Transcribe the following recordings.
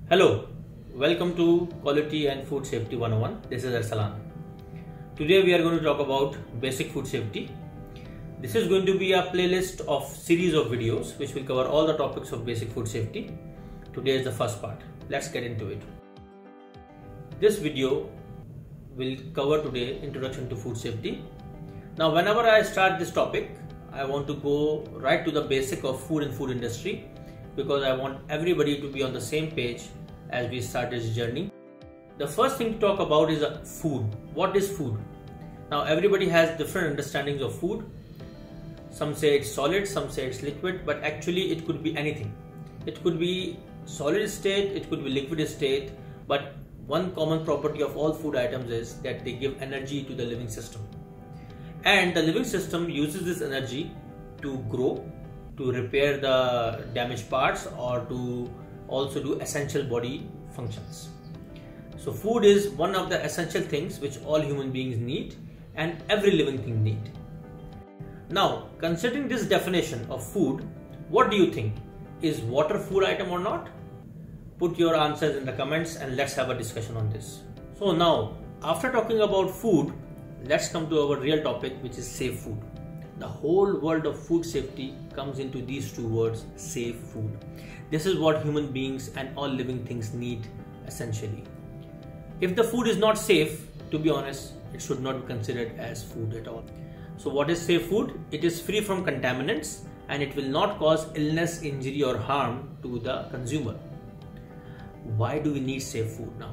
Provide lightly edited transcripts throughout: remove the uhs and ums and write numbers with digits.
Hello, welcome to Quality and Food Safety 101. This is Arsalan. Today we are going to talk about basic food safety. This is going to be a playlist of series of videos which will cover all the topics of basic food safety. Today is the first part. Let's get into it. This video will cover today introduction to food safety. Now whenever I start this topic, I want to go right to the basic of food and food industry, because I want everybody to be on the same page as we start this journey. The first thing to talk about is food. What is food? Now everybody has different understandings of food. Some say it's solid, some say it's liquid, but actually it could be anything. It could be solid state, it could be liquid state, but one common property of all food items is that they give energy to the living system. And the living system uses this energy to grow, to repair the damaged parts, or to also do essential body functions. So food is one of the essential things which all human beings need and every living thing need. Now, considering this definition of food, what do you think? Is water food item or not? Put your answers in the comments and let's have a discussion on this. So now, after talking about food, let's come to our real topic, which is safe food. The whole world of food safety comes into these two words, safe food. This is what human beings and all living things need essentially. If the food is not safe, to be honest, it should not be considered as food at all. So what is safe food? It is free from contaminants and it will not cause illness, injury or harm to the consumer. Why do we need safe food now?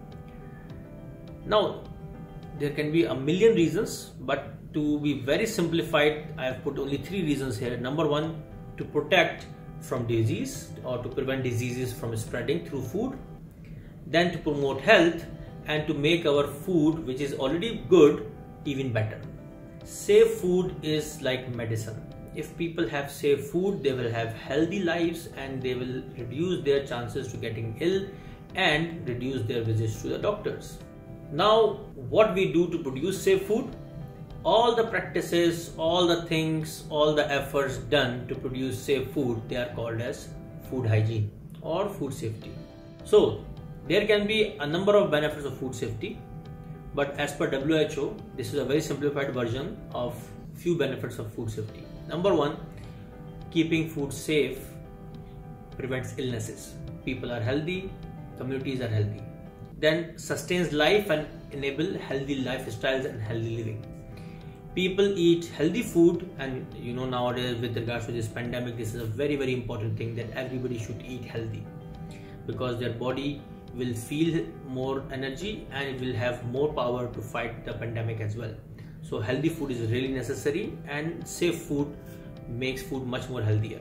Now, there can be a million reasons, but to be very simplified, I have put only 3 reasons here. Number 1, to protect from disease or to prevent diseases from spreading through food. Then to promote health and to make our food, which is already good, even better. Safe food is like medicine. If people have safe food, they will have healthy lives and they will reduce their chances to getting ill and reduce their visits to the doctors. Now, what we do to produce safe food? All the practices, all the things, all the efforts done to produce safe food, they are called as food hygiene or food safety. So, there can be a number of benefits of food safety, but as per WHO, this is a very simplified version of few benefits of food safety. Number 1, keeping food safe prevents illnesses. People are healthy, communities are healthy. Then sustains life and enable healthy lifestyles and healthy living. People eat healthy food, and you know, nowadays with regards to this pandemic, this is a very important thing, that everybody should eat healthy, because their body will feel more energy and it will have more power to fight the pandemic as well. So healthy food is really necessary, and safe food makes food much more healthier.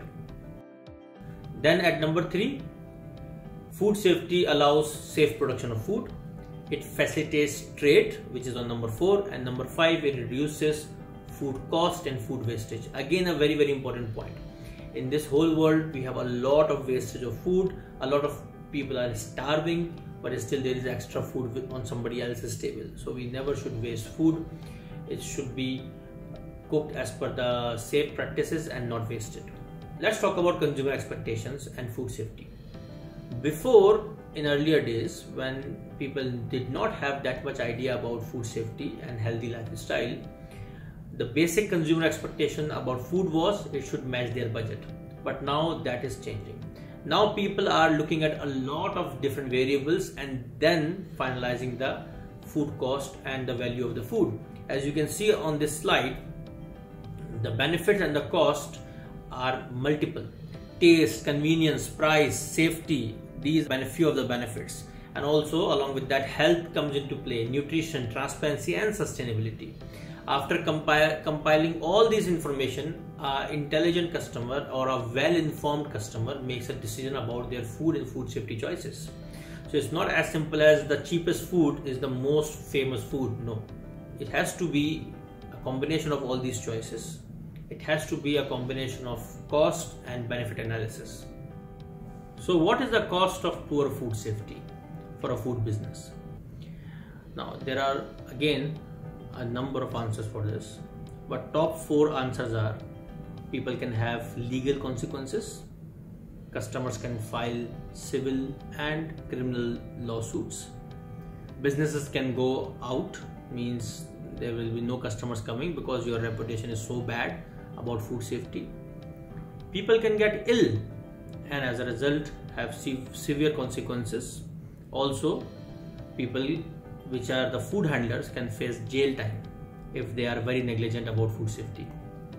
Then at number 3, food safety allows safe production of food. It facilitates trade, which is on number 4, and number 5, it reduces food cost and food wastage. Again, a very important point. In this whole world, we have a lot of wastage of food. A lot of people are starving, but still there is extra food on somebody else's table. So we never should waste food. It should be cooked as per the safe practices and not wasted. Let's talk about consumer expectations and food safety. Before, in earlier days, when people did not have that much idea about food safety and healthy lifestyle, the basic consumer expectation about food was it should match their budget. But now that is changing. Now people are looking at a lot of different variables and then finalizing the food cost and the value of the food. As you can see on this slide, the benefits and the cost are multiple. Taste, convenience, price, safety, these are a few of the benefits. And also along with that, health comes into play, nutrition, transparency and sustainability. After compiling all these information, an intelligent customer or a well-informed customer makes a decision about their food and food safety choices. So it's not as simple as the cheapest food is the most famous food. No, it has to be a combination of all these choices. It has to be a combination of cost and benefit analysis. So what is the cost of poor food safety for a food business? Now there are again a number of answers for this, but top 4 answers are: people can have legal consequences, Customers can file civil and criminal lawsuits. Businesses can go out, means there will be no customers coming because your reputation is so bad about food safety. People can get ill and as a result have severe consequences. Also, people which are the food handlers can face jail time if they are very negligent about food safety.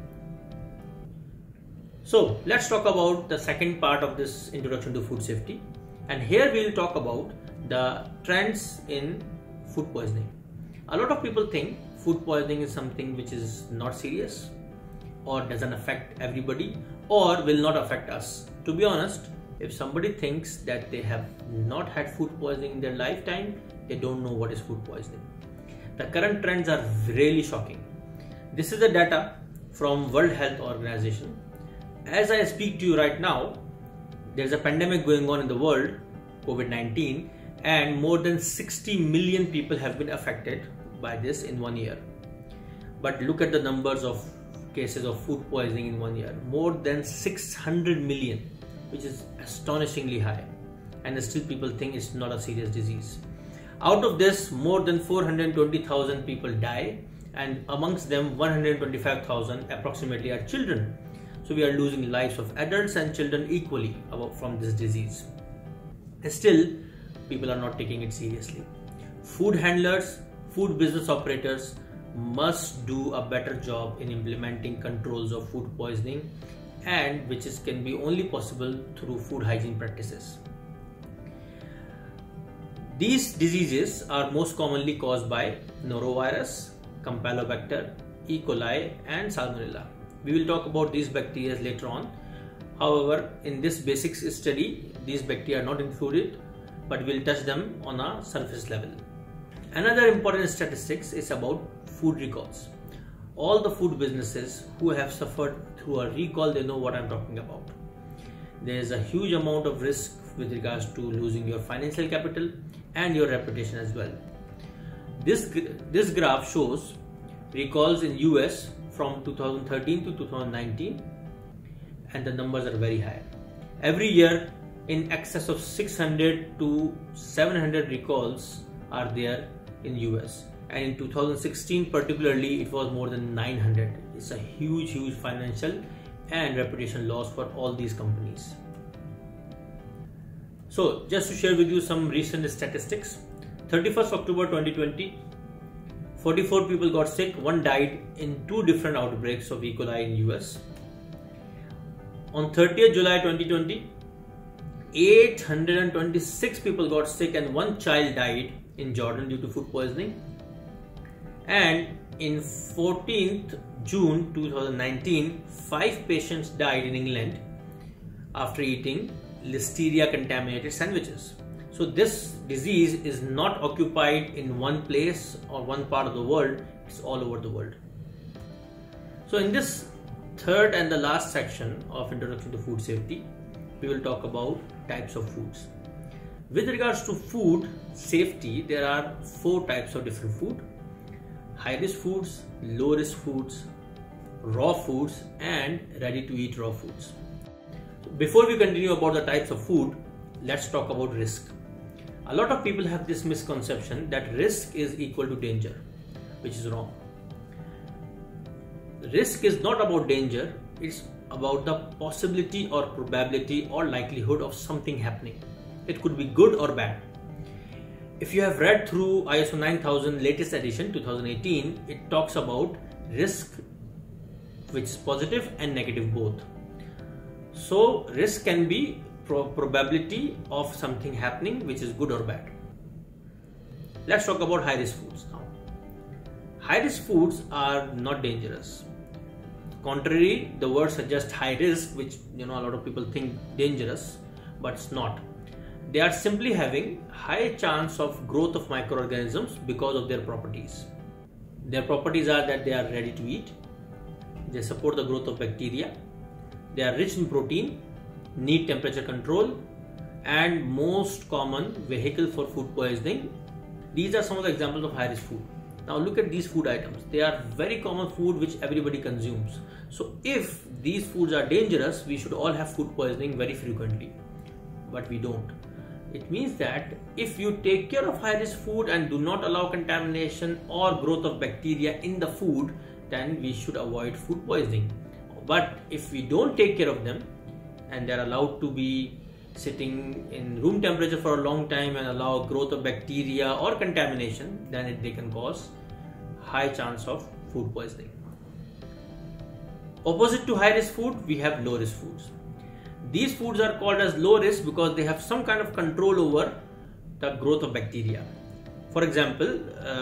So let's talk about the second part of this introduction to food safety, and here we will talk about the trends in food poisoning. A lot of people think food poisoning is something which is not serious or doesn't affect everybody or will not affect us. To be honest, if somebody thinks that they have not had food poisoning in their lifetime, they don't know what is food poisoning. The current trends are really shocking. This is the data from World Health Organization. As I speak to you right now, there's a pandemic going on in the world, COVID-19, and more than 60 million people have been affected by this in 1 year. But look at the numbers of cases of food poisoning in 1 year, more than 600 million, which is astonishingly high, and still people think it's not a serious disease. Out of this, more than 420,000 people die, and amongst them 125,000 approximately are children. So we are losing lives of adults and children equally from this disease. Still, people are not taking it seriously. Food handlers, food business operators must do a better job in implementing controls of food poisoning, and which can be only possible through food hygiene practices. These diseases are most commonly caused by norovirus, Campylobacter, E. coli and Salmonella. We will talk about these bacteria later on. However, in this basics study, these bacteria are not included, but we'll touch them on a surface level. Another important statistics is about food recalls. All the food businesses who have suffered through a recall, they know what I'm talking about. There is a huge amount of risk with regards to losing your financial capital and your reputation as well. This graph shows recalls in US from 2013 to 2019, and the numbers are very high. Every year, in excess of 600 to 700 recalls are there in US, and in 2016 particularly it was more than 900. It's a huge financial and reputation loss for all these companies. So just to share with you some recent statistics, 31st October 2020, 44 people got sick, one died in 2 different outbreaks of E. coli in US. On 30th July 2020, 826 people got sick and 1 child died in Jordan due to food poisoning. And in 14th June 2019, 5 patients died in England after eating listeria contaminated sandwiches. So this disease is not occupied in one place or one part of the world, it's all over the world. So in this third and the last section of Introduction to Food Safety, we will talk about types of foods. With regards to food safety, there are 4 types of different food: high risk foods, low risk foods, raw foods, and ready to eat raw foods. Before we continue about the types of food, let's talk about risk. A lot of people have this misconception that risk is equal to danger, which is wrong. Risk is not about danger, it's about the possibility or probability or likelihood of something happening. It could be good or bad. If you have read through ISO 9000 latest edition 2018, it talks about risk which is positive and negative both. So risk can be probability of something happening which is good or bad. Let's talk about high risk foods now. High risk foods are not dangerous. Contrary, the word suggests high risk, which a lot of people think dangerous, but it's not. They are simply having high chance of growth of microorganisms because of their properties. Their properties are that they are ready to eat, they support the growth of bacteria, they are rich in protein, need temperature control, and most common vehicle for food poisoning. These are some of the examples of high risk food. Now look at these food items. They are very common food which everybody consumes. So if these foods are dangerous, we should all have food poisoning very frequently, but we don't. It means that if you take care of high risk food and do not allow contamination or growth of bacteria in the food, then we should avoid food poisoning. But if we don't take care of them and they are allowed to be sitting in room temperature for a long time and allow growth of bacteria or contamination, then they can cause high chance of food poisoning. Opposite to high risk food, we have low risk foods. These foods are called as low risk because they have some kind of control over the growth of bacteria. For example,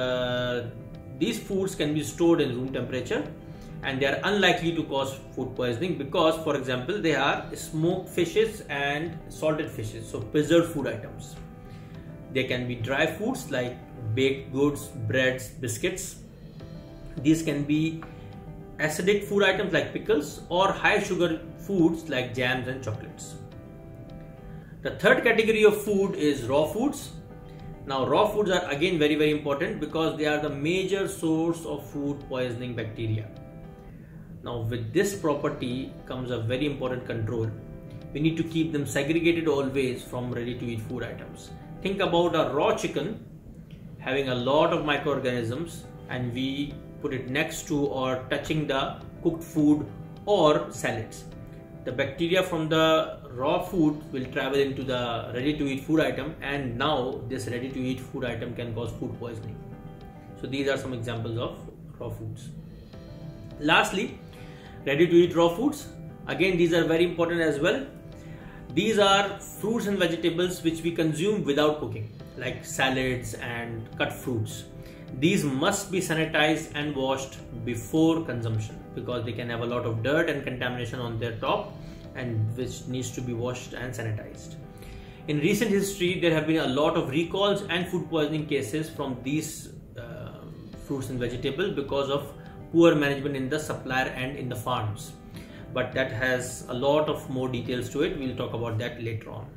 these foods can be stored in room temperature and they are unlikely to cause food poisoning because, for example, they are smoked fishes and salted fishes, so preserved food items. They can be dry foods like baked goods, breads, biscuits. These can be acidic food items like pickles or high sugar foods like jams and chocolates. The third category of food is raw foods. Now raw foods are again very important because they are the major source of food poisoning bacteria. Now with this property comes a very important control. We need to keep them segregated always from ready to eat food items. Think about a raw chicken having a lot of microorganisms and we put it next to or touching the cooked food or salads. The bacteria from the raw food will travel into the ready to eat food item and now this ready to eat food item can cause food poisoning. So these are some examples of raw foods. Lastly, ready to eat raw foods. Again, these are very important as well. These are fruits and vegetables which we consume without cooking, like salads and cut fruits. These must be sanitized and washed before consumption because they can have a lot of dirt and contamination on their top and which needs to be washed and sanitized. In recent history, there have been a lot of recalls and food poisoning cases from these fruits and vegetables because of poor management in the supplier and in the farms. But that has a lot of more details to it. We'll talk about that later on.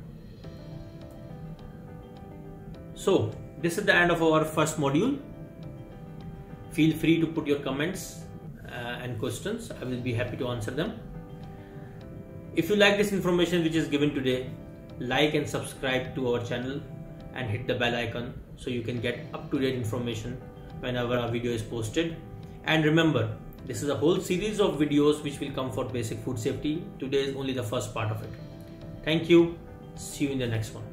So this is the end of our first module. Feel free to put your comments and questions. I will be happy to answer them. If you like this information which is given today, like and subscribe to our channel and hit the bell icon so you can get up-to-date information whenever a video is posted. And remember, this is a whole series of videos which will come for basic food safety. Today is only the first part of it. Thank you. See you in the next one.